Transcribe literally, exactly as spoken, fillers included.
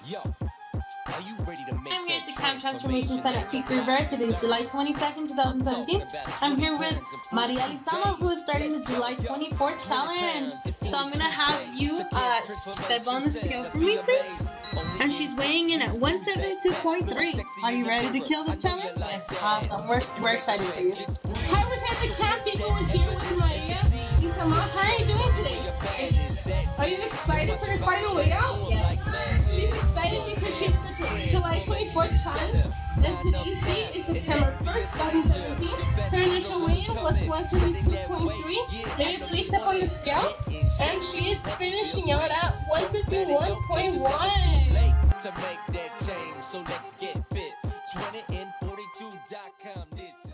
Yo, are you ready to make I'm here at the Camp Transformation Center at Peak Rivera. Today is July twenty-second, twenty seventeen. I'm here with Maria Lizama, who is starting the July twenty-fourth challenge. So I'm gonna have you uh, step on the scale for me, please. And she's weighing in at one seventy-two point three. Are you ready to kill this challenge? Yes. Awesome. We're, we're excited for you. Hi, we're at the camp. People are here with Maria Lizama. How are you doing today? Are you excited for the final weigh out? Yes. She's excited because she's the July twenty-fourth challenge. And today's date is September first, twenty seventeen. Her initial weigh-in was one seventy-two point three. Then you placed up on the scale. And she is finishing out at one fifty-one point one. To make that change, so let's get fit. twenty and forty-two dot com. This is